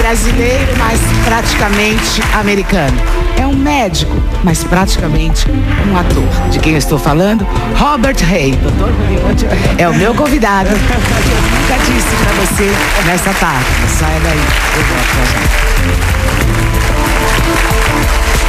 brasileiro, mas praticamente americano. É um médico, mas praticamente um ator. De quem eu estou falando? Robert Ray. Doutor Hollywood é o meu convidado. Eu nunca disse pra você nessa tarde. Saia daí. Eu volto já.